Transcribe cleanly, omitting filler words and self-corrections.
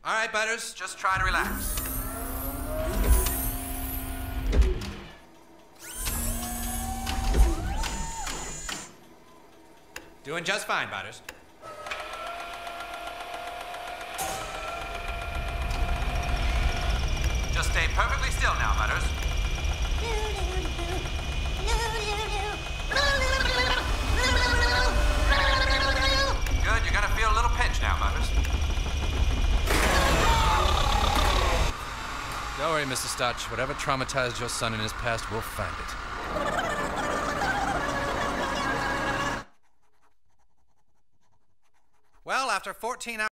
All right, Butters, just try to relax. Doing just fine, Butters. Just stay perfectly still now, Butters. Good, you're gonna feel a little pinch now, Butters. Don't worry, Mr. Stotch. Whatever traumatized your son in his past, we'll find it. Well, after 14 hours...